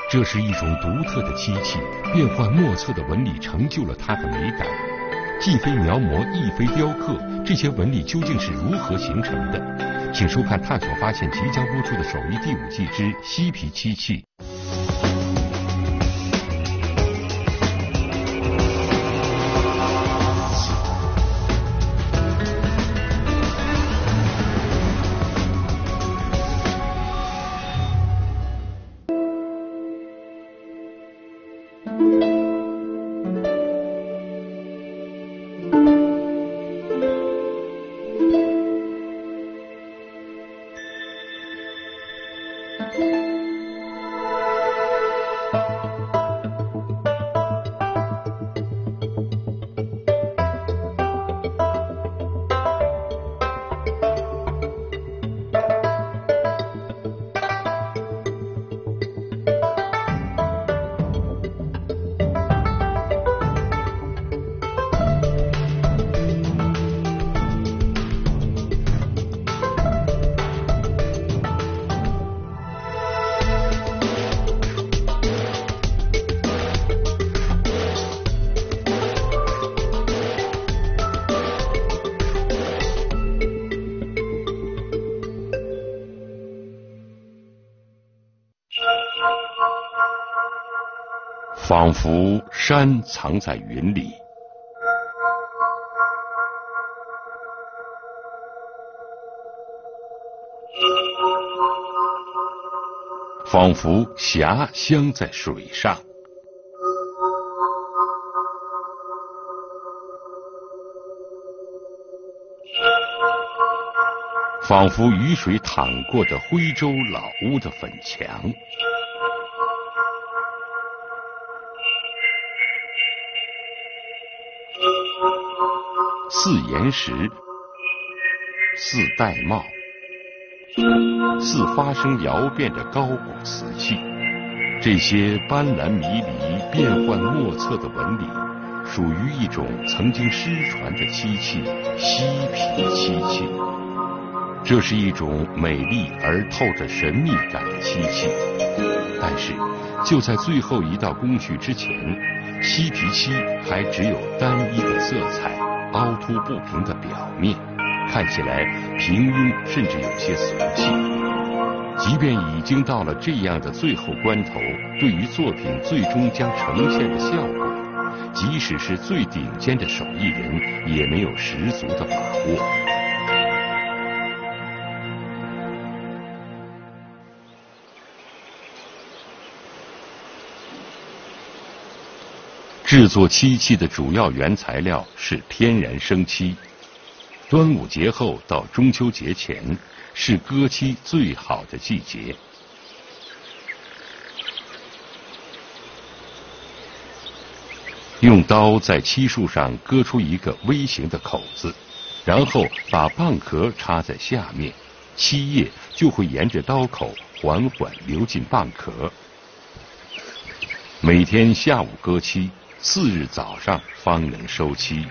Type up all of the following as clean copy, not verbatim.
这是一种独特的漆器，变幻莫测的纹理成就了它的美感。既非描摹，亦非雕刻，这些纹理究竟是如何形成的？请收看《探索发现》即将播出的首义第5季之西皮漆器。仿佛山藏在云里，仿佛霞镶在水上，仿佛雨水淌过的徽州老屋的粉墙。似岩石，似玳瑁，似发生摇变的高古瓷器。这些斑斓迷离、变幻莫测的纹理，属于一种曾经失传的漆器——西皮漆器。这是一种美丽而透着神秘感的漆器，但是就在最后一道工序之前，西皮漆还只有单一的色彩，凹凸不平的表面，看起来平庸，甚至有些俗气。即便已经到了这样的最后关头，对于作品最终将呈现的效果，即使是最顶尖的手艺人也没有十足的把握。制作漆器的主要原材料是天然生漆。端午节后到中秋节前是割漆最好的季节。用刀在漆树上割出一个微型的口子，然后把蚌壳插在下面，漆液就会沿着刀口缓缓流进蚌壳。每天下午割漆，4日早上方能收漆。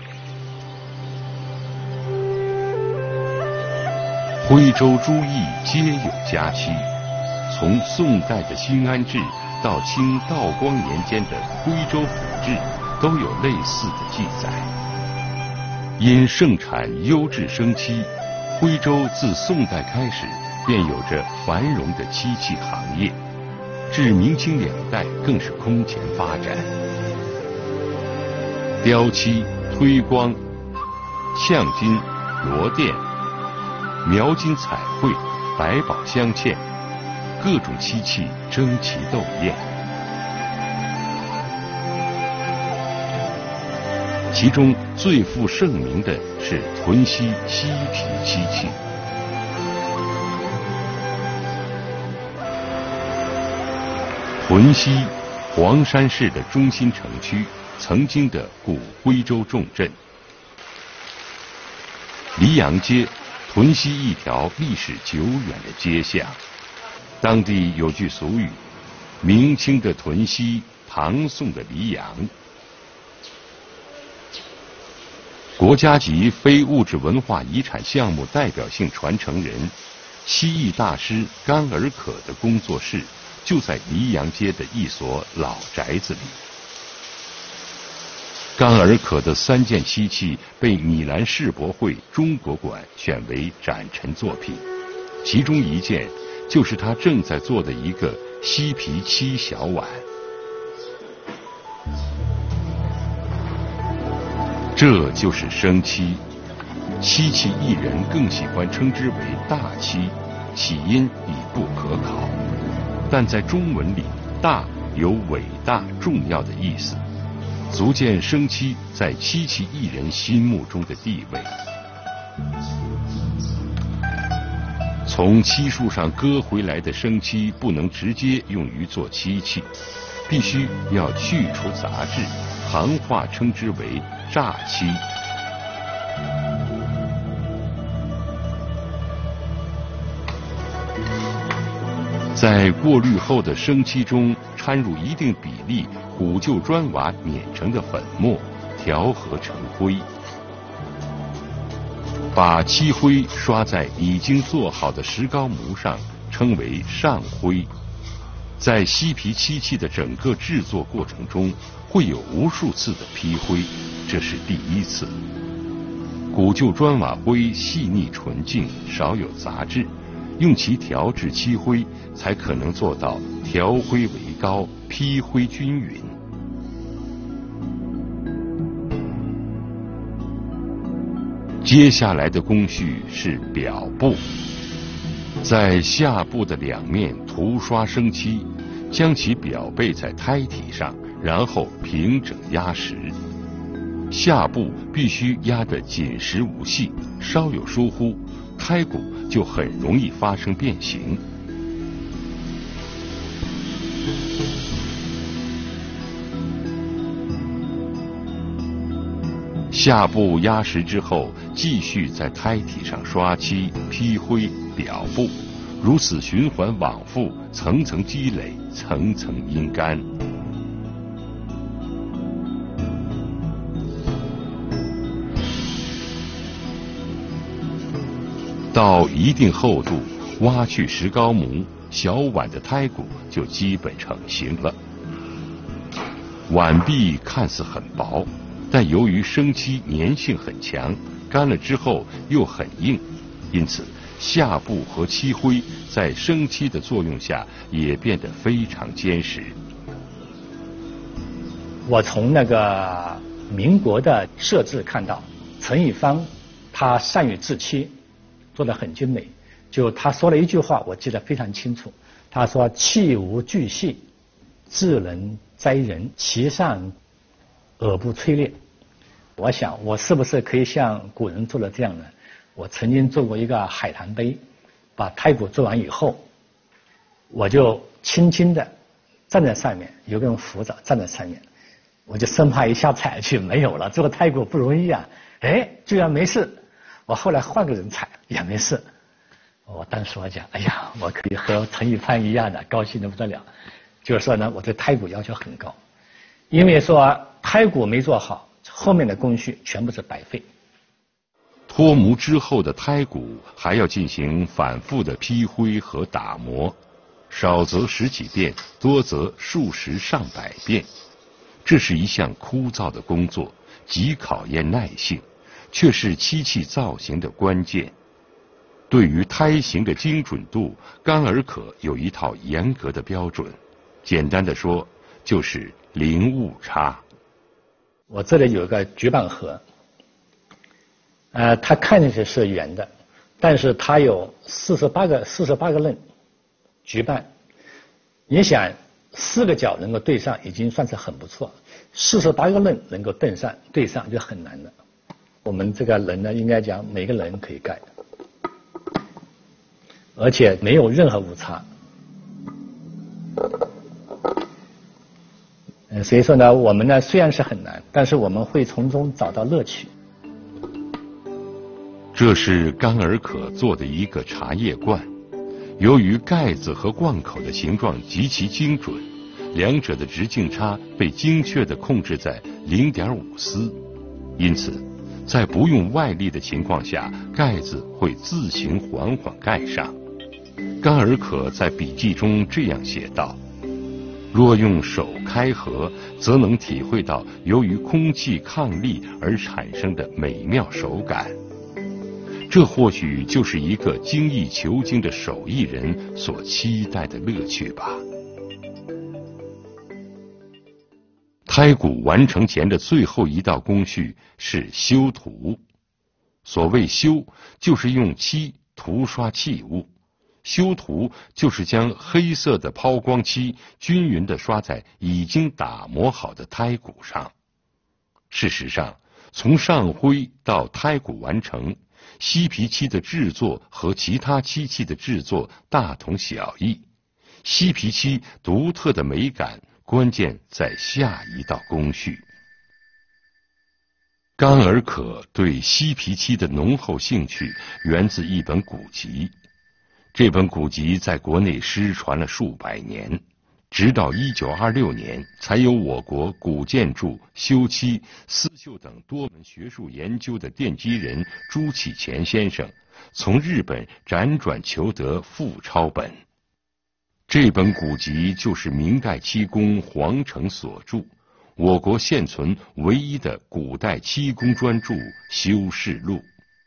徽州诸邑皆有家漆，从宋代的兴安志到清道光年间的徽州府志，都有类似的记载。因盛产优质生漆，徽州自宋代开始便有着繁荣的漆器行业，至明清2代更是空前发展。雕漆、推光、呛金、罗钿、描金彩绘、百宝镶嵌，各种漆器争奇斗艳。其中最负盛名的是屯溪西皮漆器。屯溪，黄山市的中心城区，曾经的古徽州重镇。黎阳街，屯溪一条历史久远的街巷。当地有句俗语：明清的屯溪，唐宋的黎阳。国家级非物质文化遗产项目代表性传承人、漆艺大师甘尔可的工作室就在黎阳街的一所老宅子里。冈尔可的3件漆器被米兰世博会中国馆选为展陈作品，其中一件就是他正在做的一个西皮漆小碗。这就是生漆，漆器艺人更喜欢称之为大漆，起因已不可考，但在中文里，大有伟大重要的意思，足见生漆在漆器艺人心目中的地位。从漆树上割回来的生漆不能直接用于做漆器，必须要去除杂质，行话称之为榨漆。在过滤后的生漆中掺入一定比例古旧砖瓦碾成的粉末，调和成灰，把漆灰刷在已经做好的石膏模上，称为上灰。在西皮漆器的整个制作过程中，会有无数次的批灰，这是第一次。古旧砖瓦灰细腻纯净，少有杂质，用其调制漆灰，才可能做到调灰为膏，批灰均匀。接下来的工序是表布，在下部的两面涂刷生漆，将其表背在胎体上，然后平整压实。下部必须压得紧实无隙，稍有疏忽，胎骨就很容易发生变形。下部压实之后，继续在胎体上刷漆、批灰、表布，如此循环往复，层层积累，层层阴干。到一定厚度，挖去石膏模，小碗的胎骨就基本成型了。碗壁看似很薄，但由于生漆粘性很强，干了之后又很硬，因此下部和漆灰在生漆的作用下也变得非常坚实。 我从那个民国的设置看到，陈一芳他善于制漆，做得很精美。就他说了一句话，我记得非常清楚。他说：“器无巨细，智能摘人，其上耳不摧裂。”我想，我是不是可以像古人做的这样呢？我曾经做过一个海棠杯，把胎骨做完以后，我就轻轻的站在上面，有个人扶着站在上面，我就生怕一下踩去没有了，做个胎骨不容易啊！哎，居然没事。我后来换个人踩也没事。我当时我讲，哎呀，我可以和陈一帆一样的，高兴得不得了。就是说呢，我对胎骨要求很高，因为说胎骨没做好，后面的工序全部是白费。 脱模之后的胎骨还要进行反复的批灰和打磨，少则10几遍，多则数十上百遍。这是一项枯燥的工作，极考验耐性，却是漆器造型的关键。对于胎形的精准度，冈尔可有一套严格的标准，简单的说就是零误差。 我这里有一个举板盒，它看上去是圆的，但是它有48个刃举板。你想4个角能够对上已经算是很不错，48个刃能够对上就很难了。我们这个人呢，应该讲每个人可以盖，而且没有任何误差。所以说呢，我们呢虽然是很难，但是我们会从中找到乐趣。 这是冈尔可做的一个茶叶罐，由于盖子和罐口的形状极其精准，两者的直径差被精确地控制在0.5丝，因此在不用外力的情况下，盖子会自行缓缓盖上。 甘尔可在笔记中这样写道：若用手开合，则能体会到由于空气抗力而产生的美妙手感。这或许就是一个精益求精的手艺人所期待的乐趣吧。胎骨完成前的最后一道工序是修涂。所谓修，就是用漆涂刷器物。修涂就是将黑色的抛光漆均匀地刷在已经打磨好的胎骨上。事实上，从上灰到胎骨完成，锡皮漆的制作和其他漆器的制作大同小异。锡皮漆独特的美感，关键在下一道工序。甘尔可对锡皮漆的浓厚兴趣源自一本古籍。这本古籍在国内失传了数百年，直到1926年，才由我国古建筑、修漆、丝绣等多门学术研究的奠基人朱启潜先生从日本辗转求得复抄本。这本古籍就是明代漆工黄澄所著，我国现存唯一的古代漆工专著《修饰录》。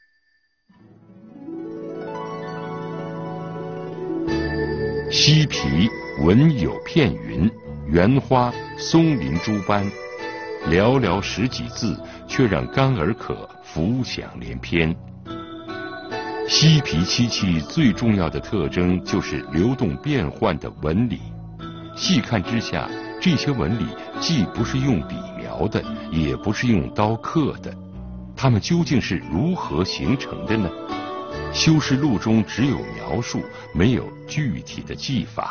锡皮文有片云，圆花松林诸般，寥寥十几字，却让甘尔可浮想联翩。锡皮漆器最重要的特征就是流动变幻的纹理。细看之下，这些纹理既不是用笔描的，也不是用刀刻的，它们究竟是如何形成的呢？修饰录中只有描述，没有具体的技法。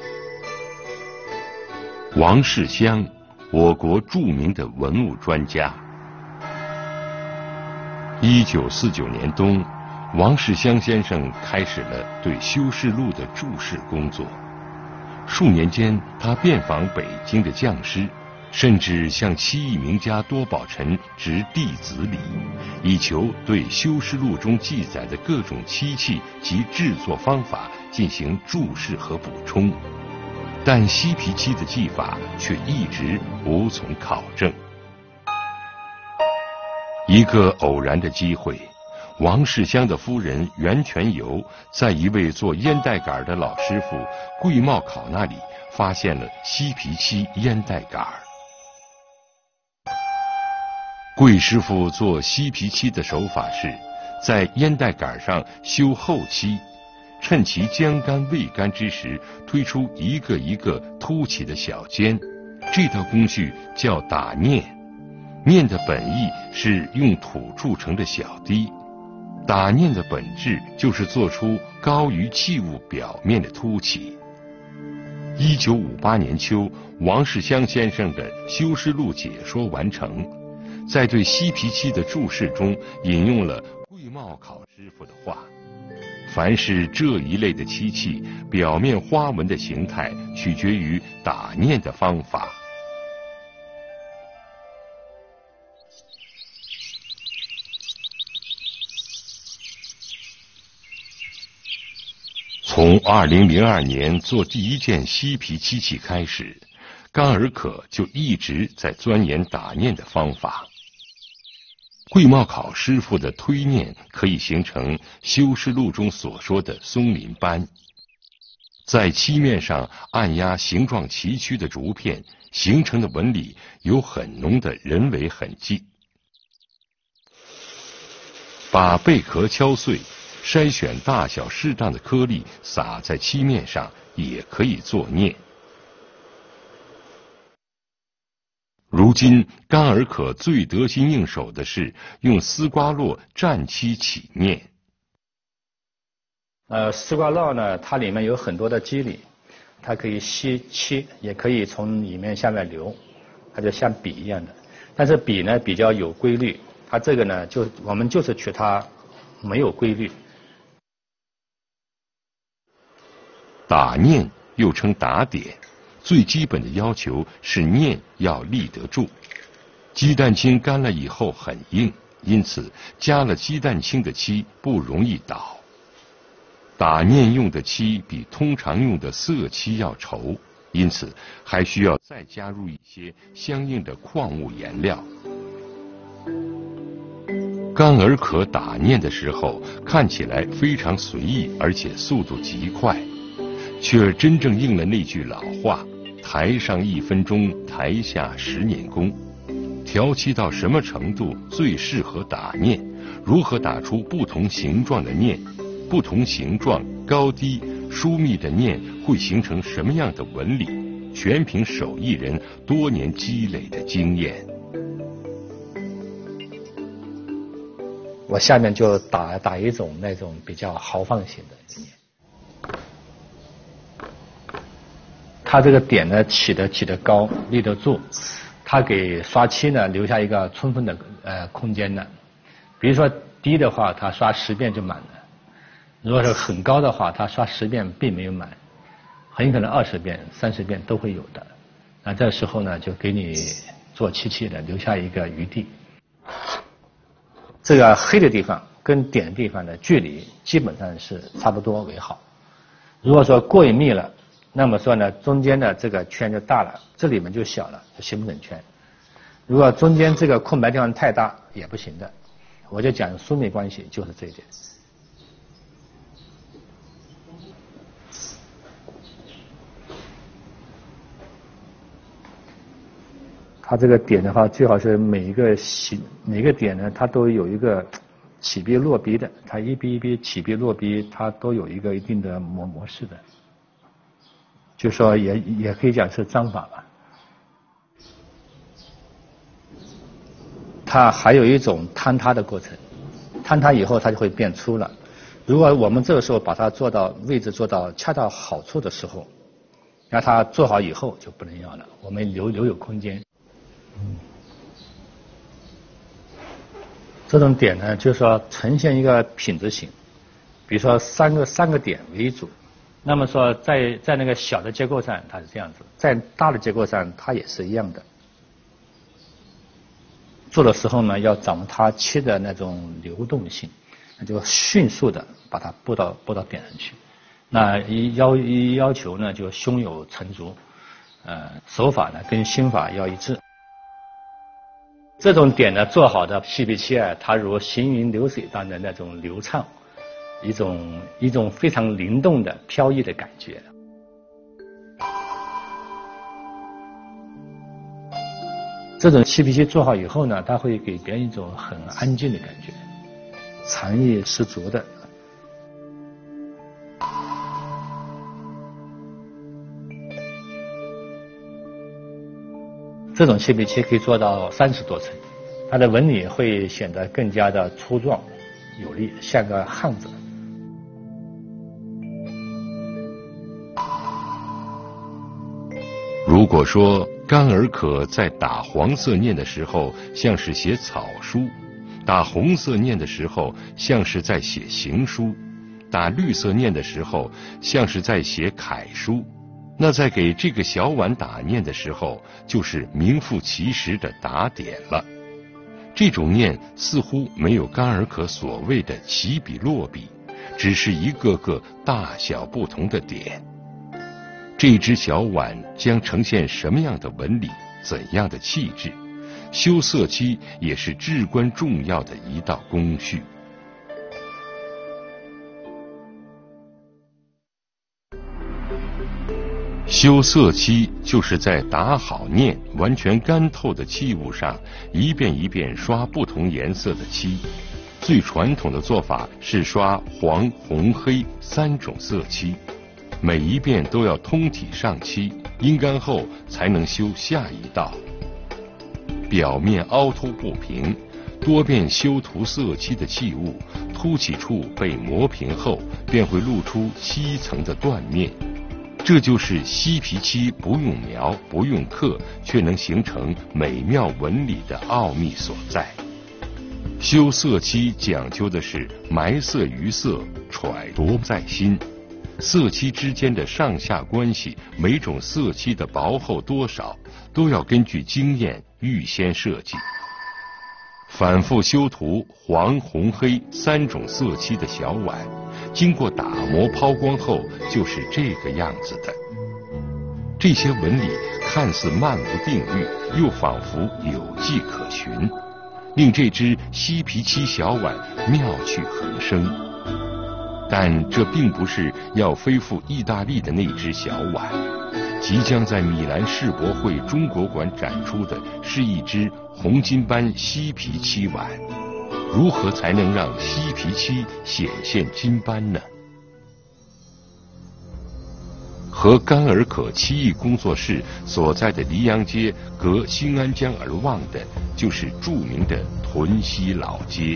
王世襄，我国著名的文物专家。1949年冬，王世襄先生开始了对修饰录的注释工作。数年间，他遍访北京的匠师，甚至向漆艺名家多宝臣执弟子礼，以求对修饰录中记载的各种漆器及制作方法进行注释和补充。但锡皮漆的技法却一直无从考证。一个偶然的机会，王世襄的夫人袁全游在一位做烟袋杆的老师傅桂茂考那里发现了锡皮漆烟袋杆。桂师傅做锡皮漆的手法是在烟袋杆上修厚漆，趁其将干未干之时，推出一个一个凸起的小尖。这道工序叫打念，念的本意是用土铸成的小滴。打念的本质就是做出高于器物表面的凸起。1958年秋，王世襄先生的修饰录解说完成，在对锡皮漆的注释中引用了桂茂考师傅的话：凡是这一类的漆器，表面花纹的形态取决于打念的方法。从2002年做第一件锡皮漆器开始，甘尔可就一直在钻研打念的方法。桂茂考师傅的推念可以形成修饰录中所说的松林斑，在漆面上按压形状崎岖的竹片，形成的纹理有很浓的人为痕迹。把贝壳敲碎，筛选大小适当的颗粒撒在漆面上，也可以作念。如今甘尔可最得心应手的是用丝瓜络蘸漆起念。 丝瓜络呢，它里面有很多的机理，它可以吸漆，也可以从里面下面流，它就像笔一样的。但是笔呢比较有规律，它这个呢我们就是取它没有规律。 打念又称打点，最基本的要求是念要立得住。鸡蛋清干了以后很硬，因此加了鸡蛋清的漆不容易倒。 打念用的漆比通常用的色漆要稠，因此还需要再加入一些相应的矿物颜料。干儿可打念的时候看起来非常随意，而且速度极快，却真正应了那句老话：台上1分钟，台下10年功。调漆到什么程度最适合打念？如何打出不同形状的念？不同形状、高低、疏密的念会形成什么样的纹理？全凭手艺人多年积累的经验。 我下面就打一种那种比较豪放型的念。它这个点呢起得高，立得住，它给刷漆呢留下一个充分的空间呢。比如说低的话，它刷10遍就满了；如果是很高的话，它刷10遍并没有满，很可能20遍、30遍都会有的。那这时候呢，就给你做漆器的留下一个余地。这个黑的地方跟点的地方的距离基本上是差不多为好。如果说过于密了，那么说呢，中间的这个圈就大了，这里面就小了，就形不成圈。如果中间这个空白地方太大也不行的。我就讲疏密关系，就是这一点。它这个点的话，最好是每个点呢，它都有一个起笔落笔的，它一笔一笔起笔落笔，它都有一个一定的模式的。就说也可以讲是章法吧。它还有一种坍塌的过程，坍塌以后它就会变粗了。如果我们这个时候把它位置做到恰到好处的时候，那它做好以后就不能要了，我们留有空间。这种点呢，就是说呈现一个品质型，比如说三个点为主。那么说在那个小的结构上它是这样子，在大的结构上它也是一样的。做的时候呢，要掌握它漆的那种流动性，那就迅速的把它拨到点上去。那要求呢，就胸有成竹，手法呢跟心法要一致。这种点呢做好的细笔漆啊，它如行云流水般的那种流畅，一种非常灵动的飘逸的感觉。这种漆皮漆做好以后呢，它会给别人一种很安静的感觉，禅意十足的。这种漆皮漆可以做到30多层，它的纹理会显得更加的粗壮有力，像个汉子。 如果说干儿可在打黄色念的时候像是写草书，打红色念的时候像是在写行书，打绿色念的时候像是在写楷书，那在给这个小碗打念的时候，就是名副其实的打点了。这种念似乎没有干儿可所谓的起笔落笔，只是一个个大小不同的点。这只小碗将呈现什么样的纹理，怎样的气质？修色漆也是至关重要的一道工序。修色漆就是在打好念、完全干透的器物上，一遍一遍刷不同颜色的漆。最传统的做法是刷黄、红、黑3种色漆，每一遍都要通体上漆，阴干后才能修下一道。表面凹凸不平，多遍修涂色漆的器物，凸起处被磨平后，便会露出漆层的断面。这就是锡皮漆不用描不用刻，却能形成美妙纹理的奥秘所在。修色漆讲究的是埋色于色，揣度在心。色漆之间的上下关系，每种色漆的薄厚多少，都要根据经验预先设计。反复修涂黄、红、黑3种色漆的小碗， 经过打磨抛光后就是这个样子的。这些纹理看似漫无定律，又仿佛有迹可循，令这只西皮漆小碗妙趣横生。但这并不是要飞赴意大利的那只小碗，即将在米兰世博会中国馆展出的是一只红金斑西皮漆碗。如何才能让西皮漆显现金斑呢？和甘尔可漆艺工作室所在的黎阳街隔新安江而望的，就是著名的屯溪老街。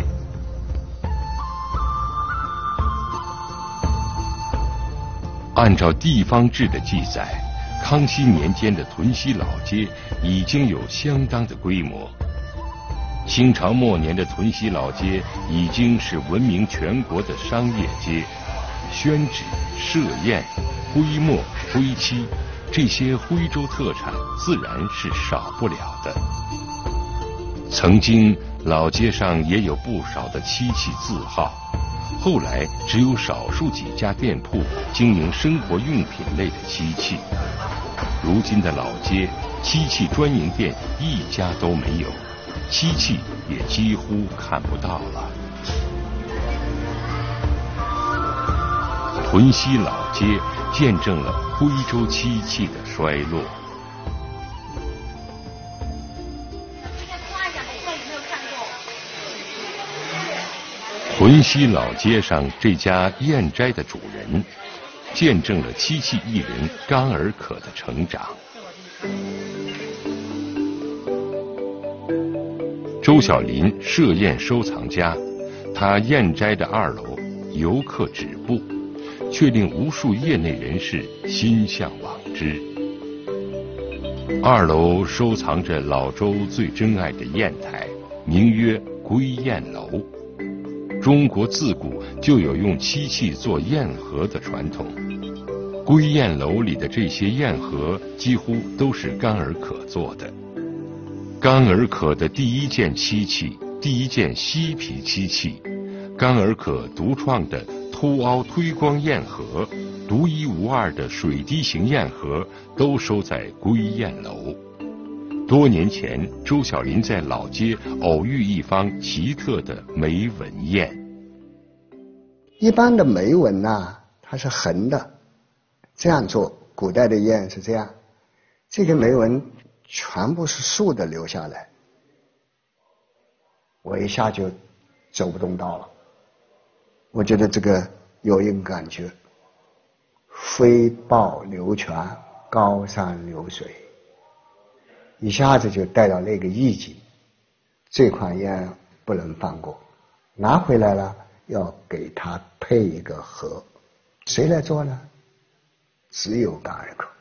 按照地方志的记载，康熙年间的屯溪老街已经有相当的规模。清朝末年的屯溪老街已经是闻名全国的商业街，宣纸、设砚、徽墨、徽漆这些徽州特产自然是少不了的。曾经老街上也有不少的漆器字号，后来只有少数几家店铺经营生活用品类的漆器。如今的老街，漆器专营店一家都没有，漆器也几乎看不到了。屯溪老街见证了徽州漆器的衰落。屯溪老街上这家砚斋的主人，见证了漆器艺人甘尔可的成长。周小林设砚收藏家，他砚斋的2楼游客止步，却令无数业内人士心向往之。2楼收藏着老周最珍爱的砚台，名曰归砚楼。中国自古就有用漆器做砚盒的传统，归砚楼里的这些砚盒几乎都是甘尔可做的。甘尔可的第一件漆器，第一件西皮漆器，甘尔可独创的凸凹推光砚盒，独一无二的水滴形砚盒，都收在归砚楼。多年前，周小林在老街偶遇一方奇特的眉纹砚。 一般的眉纹呢，它是横的，这样做。古代的砚是这样，这个眉纹全部是竖的留下来，我一下就走不动道了。我觉得这个有一个感觉，飞豹流泉，高山流水，一下子就带到那个意境。这款砚不能放过，拿回来了要给它配一个盒。谁来做呢？只有甘尔可。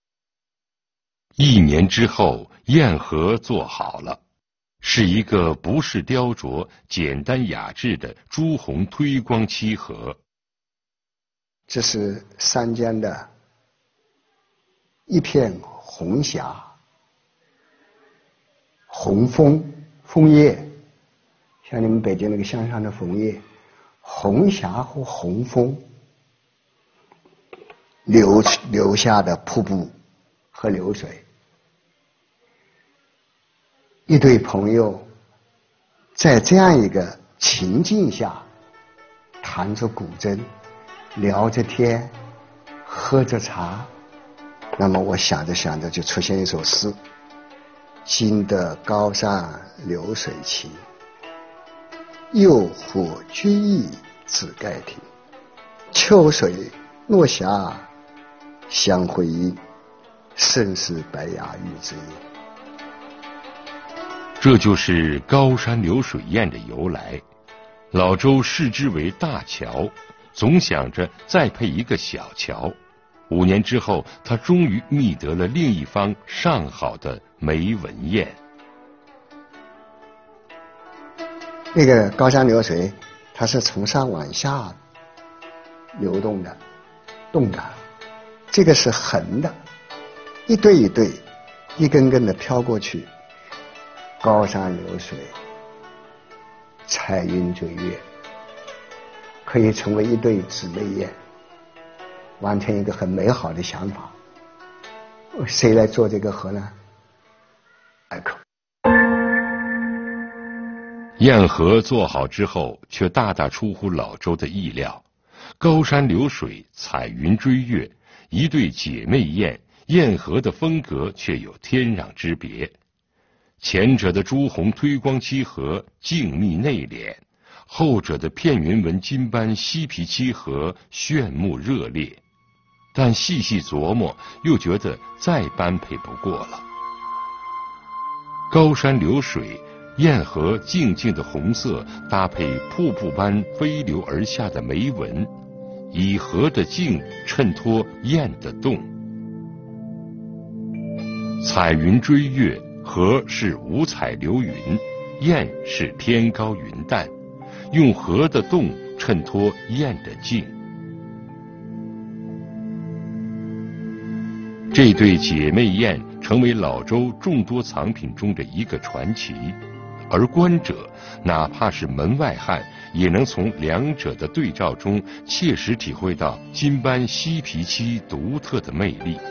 1年之后，砚盒做好了，是一个不是雕琢、简单雅致的朱红推光漆盒。 这是山间的一片红霞，红枫叶，像你们北京那个乡上的枫叶，红霞和红枫流下的瀑布和流水。一对朋友在这样一个情境下，弹着古筝，聊着天，喝着茶，那么我想着想着就出现一首诗：惊得高山流水清，诱惑居易自盖亭。秋水落霞相辉映，胜似白牙玉之音。 这就是高山流水砚的由来。老周视之为大桥，总想着再配一个小桥。5年之后，他终于觅得了另一方上好的眉纹砚。 那个高山流水，它是从上往下流动的动感，这个是横的，一对一对，一根根的飘过去。高山流水，彩云追月， 可以成为一对姊妹宴，完成一个很美好的想法。谁来做这个河呢？海口。 堰河做好之后，却大大出乎老周的意料。高山流水，彩云追月，一对姐妹宴，堰河的风格却有天壤之别。前者的朱红推光漆河静谧内敛，后者的片云纹金斑犀皮漆河炫目热烈。但细细琢磨，又觉得再般配不过了。高山流水，堰河静静的红色搭配瀑布般飞流而下的眉纹，以河的静衬托堰的动。彩云追月，河是五彩流云，堰是天高云淡，用河的动衬托堰的静。这对姐妹堰成为老周众多藏品中的一个传奇，而观者哪怕是门外汉，也能从两者的对照中切实体会到金斑犀皮漆独特的魅力。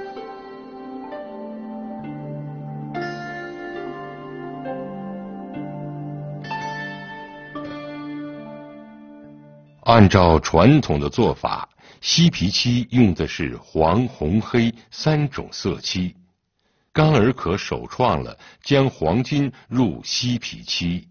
按照传统的做法，犀皮漆用的是黄、红、黑三种色漆。冈尔可首创了将黄金入犀皮漆。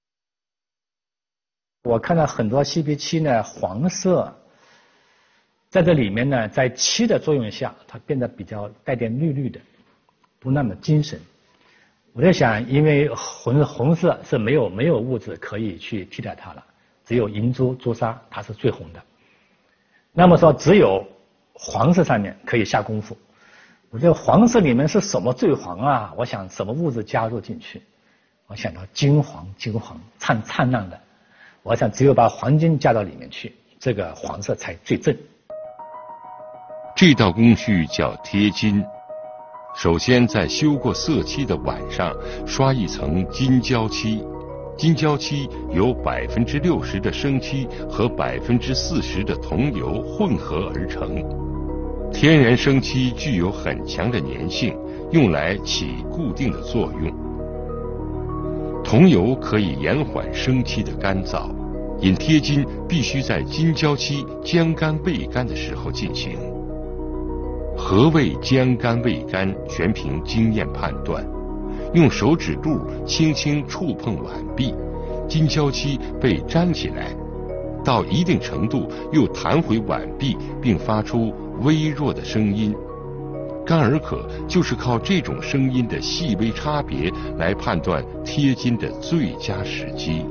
我看到很多犀皮漆呢，黄色在这里面呢，在漆的作用下，它变得比较带点绿绿的，不那么精神。我在想，因为红色是没有物质可以去替代它了，只有银珠、朱砂，它是最红的。那么说，只有黄色上面可以下功夫。我觉得黄色里面是什么最黄啊？我想什么物质加入进去？我想到金黄，灿烂的。我想只有把黄金加到里面去，这个黄色才最正。 这道工序叫贴金。首先在修过色漆的碗上刷一层金胶漆。金胶漆由60%的生漆和40%的桐油混合而成。天然生漆具有很强的粘性，用来起固定的作用。桐油可以延缓生漆的干燥，因贴金必须在金胶漆将干未干的时候进行。何谓将干未干，全凭经验判断。用手指肚轻轻触碰碗壁，金胶漆被粘起来，到一定程度又弹回碗壁，并发出微弱的声音。冈尔可就是靠这种声音的细微差别来判断贴金的最佳时机。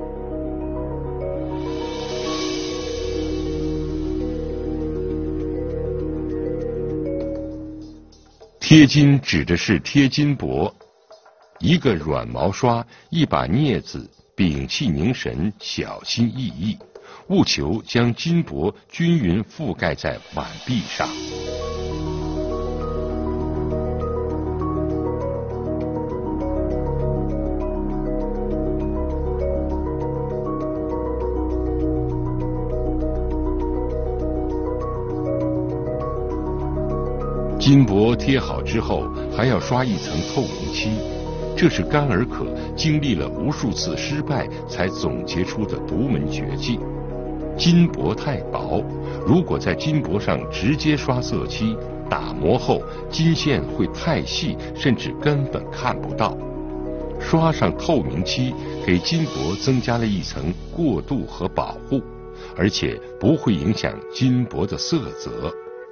贴金指的是贴金箔。一个软毛刷，一把镊子，屏气凝神，小心翼翼，务求将金箔均匀覆盖在碗壁上。金箔贴好之后，还要刷一层透明漆。这是冈尔可经历了无数次失败才总结出的独门绝技。金箔太薄，如果在金箔上直接刷色漆，打磨后金线会太细，甚至根本看不到。刷上透明漆，给金箔增加了一层过渡和保护，而且不会影响金箔的色泽。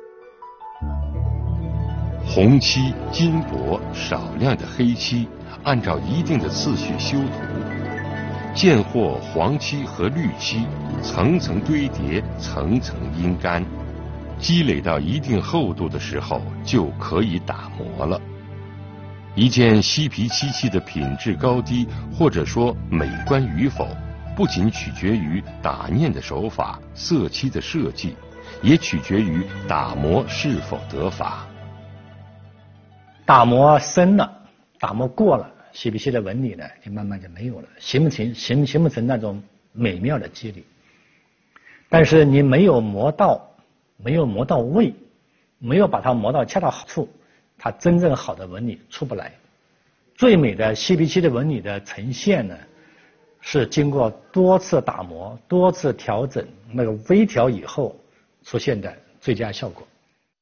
红漆、金箔、少量的黑漆，按照一定的次序修涂，见获黄漆和绿漆，层层堆叠，层层阴干，积累到一定厚度的时候，就可以打磨了。一件犀皮漆器的品质高低，或者说美观与否，不仅取决于打念的手法、色漆的设计，也取决于打磨是否得法。 打磨深了，打磨过了，犀皮漆的纹理呢，就慢慢就没有了，形不成那种美妙的肌理。 但是你没有磨到位，没有把它磨到恰到好处，它真正好的纹理出不来。最美的西皮漆的纹理的呈现呢，是经过多次打磨、多次调整，那个微调以后出现的最佳效果。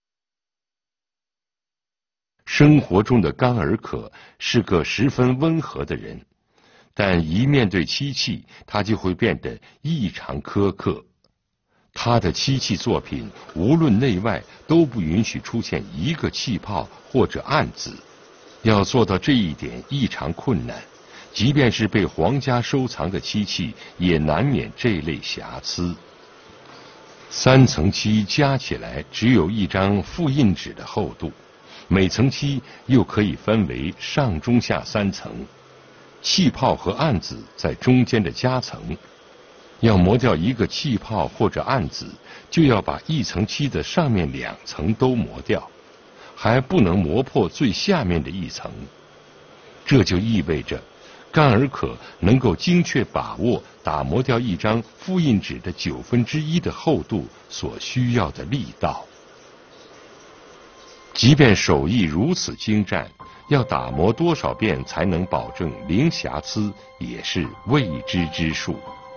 生活中的冈尔可是个十分温和的人，但一面对漆器，他就会变得异常苛刻。他的漆器作品无论内外都不允许出现一个气泡或者暗子，要做到这一点异常困难。即便是被皇家收藏的漆器，也难免这类瑕疵。3层漆加起来只有一张复印纸的厚度，每层漆又可以分为上中下3层，气泡和暗子在中间的夹层。要磨掉一个气泡或者暗子，就要把一层漆的上面2层都磨掉，还不能磨破最下面的一层。这就意味着冈尔可能够精确把握打磨掉一张复印纸的1/9的厚度所需要的力道。即便手艺如此精湛，要打磨多少遍才能保证零瑕疵，也是未知之数。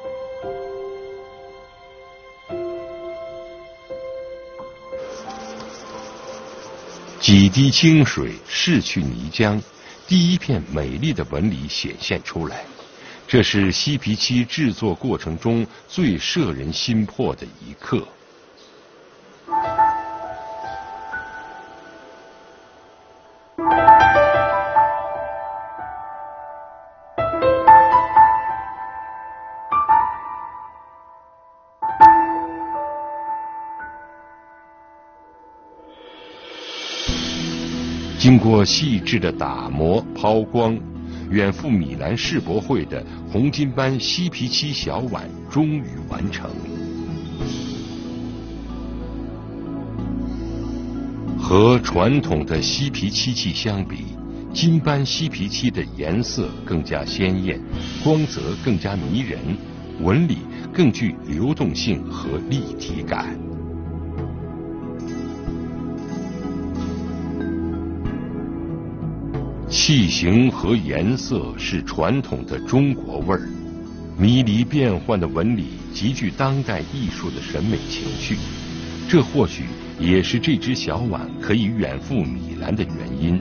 几滴清水逝去泥浆，第一片美丽的纹理显现出来，这是西皮漆制作过程中最摄人心魄的一刻。经过细致的打磨抛光，远赴米兰世博会的红金斑西皮漆小碗终于完成。和传统的西皮漆器相比，金斑西皮漆的颜色更加鲜艳，光泽更加迷人，纹理更具流动性和立体感。器型和颜色是传统的中国味儿，迷离变幻的纹理极具当代艺术的审美情趣，这或许也是这只小碗可以远赴米兰的原因。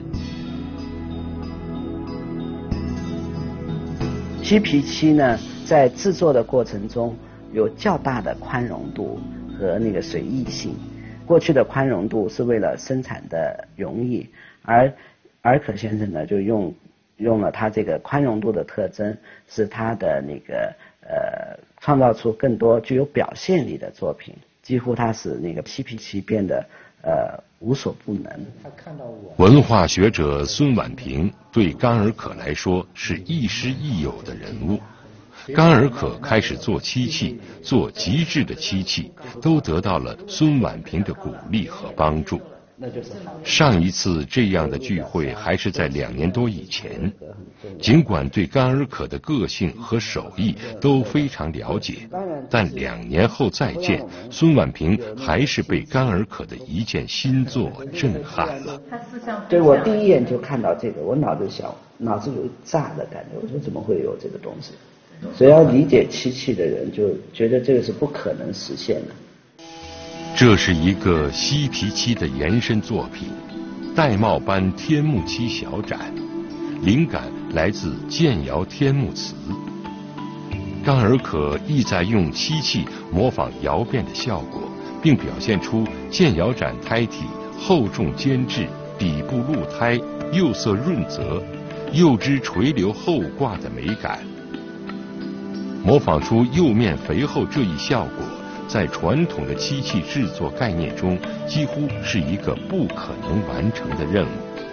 西皮漆呢，在制作的过程中有较大的宽容度和那个随意性。过去的宽容度是为了生产的容易，而尔可先生呢，就用了他这个宽容度的特征，使他的那个创造出更多具有表现力的作品，几乎他使那个西皮漆变得无所不能。他看到我。 文化学者孙婉平对冈尔可来说是亦师亦友的人物。冈尔可开始做漆器，做极致的漆器，都得到了孙婉平的鼓励和帮助。上一次这样的聚会还是在2年多以前，尽管对冈尔可的个性和手艺都非常了解，但2年后再见，孙婉平还是被冈尔可的一件新作震撼了。 对，我第一眼就看到这个，我脑子有炸的感觉，我说怎么会有这个东西？所以要理解漆器的人就觉得这个是不可能实现的。 这是一个西皮漆的延伸作品，玳瑁斑天目漆小展，灵感来自建窑天目瓷。冈尔可意在用漆器模仿窑变的效果，并表现出建窑展胎体厚重坚质，底部露胎，釉色润泽，釉汁垂流后挂的美感。模仿出釉面肥厚这一效果，在传统的漆器制作概念中，几乎是一个不可能完成的任务。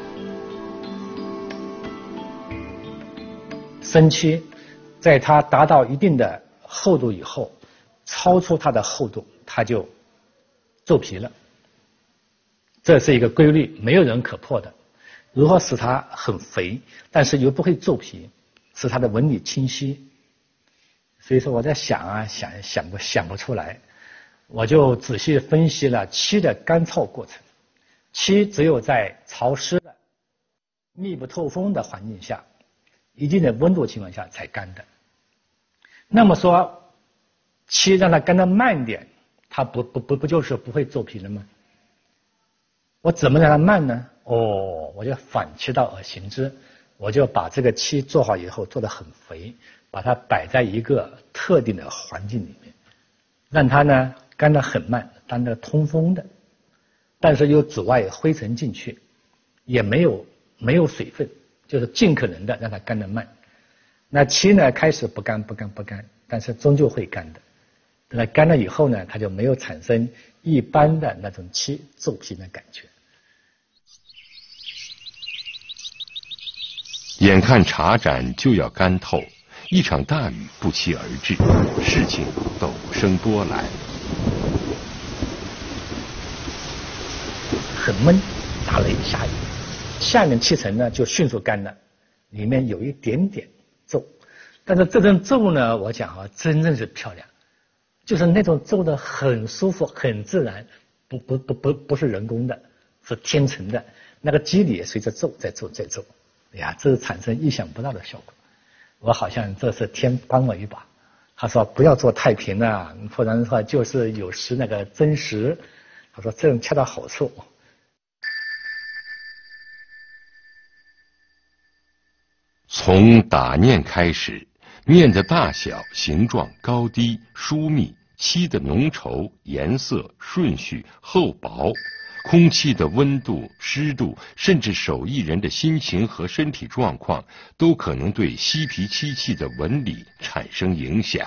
生漆，在它达到一定的厚度以后，超出它的厚度，它就皱皮了。这是一个规律，没有人可破的。如何使它很肥，但是又不会皱皮，使它的纹理清晰？所以说我在想不出来。 我就仔细分析了漆的干燥过程。漆只有在潮湿的、密不透风的环境下，一定的温度情况下才干的。那么说，漆让它干得慢点，它不就是不会皱皮了吗？我怎么让它慢呢？我就反其道而行之，我就把这个漆做好以后做得很肥，把它摆在一个特定的环境里面，让它呢干得很慢，干得通风的，但是又阻碍灰尘进去，也没有水分，就是尽可能的让它干得慢。那漆呢开始不干，但是终究会干的。等它干了以后呢，它就没有产生一般的那种漆皱皮的感觉。 眼看茶盏就要干透，一场大雨不期而至，事情陡生波澜。 很闷，打雷下雨，下面漆层呢就迅速干了，里面有一点点皱，但是这种皱呢，我讲啊，真正是漂亮，就是那种皱的很舒服、很自然，不是人工的，是天成的，那个肌理也随着皱在皱。哎呀，这是产生意想不到的效果。我好像这是天帮我一把。他说不要做太平啊，不然的话就是有时那个真实。他说这样恰到好处。 从打面开始，面的大小、形状、高低、疏密、漆的浓稠、颜色、顺序、厚薄，空气的温度、湿度，甚至手艺人的心情和身体状况，都可能对漆皮漆器的纹理产生影响。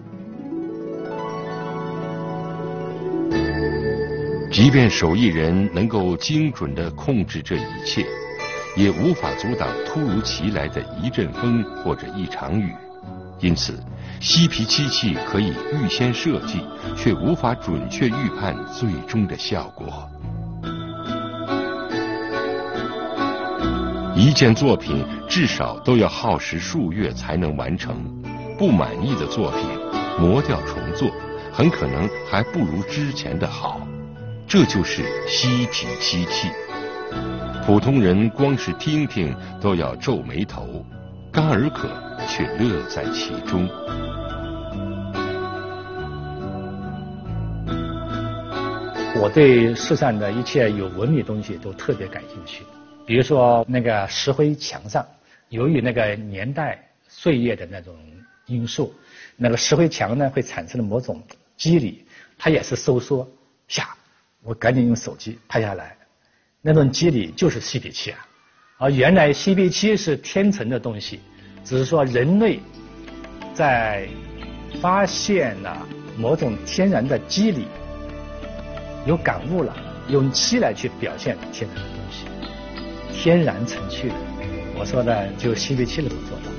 即便手艺人能够精准地控制这一切，也无法阻挡突如其来的一阵风或者一场雨。因此，漆皮漆器可以预先设计，却无法准确预判最终的效果。一件作品至少都要耗时数月才能完成，不满意的作品磨掉重做，很可能还不如之前的好。这就是漆皮漆器。普通人光是听听都要皱眉头，甘尔可却乐在其中。 我对世上的一切有纹理的东西都特别感兴趣。比如说那个石灰墙上，由于那个年代岁月的那种因素，那个石灰墙呢会产生的某种肌理，它也是收缩下，我赶紧用手机拍下来，那种肌理就是漆皮漆啊。而原来漆皮漆是天成的东西，只是说人类在发现了某种天然的肌理，有感悟了，用漆来去表现天然的东西，天然成趣的。我说的就漆皮漆的所做到。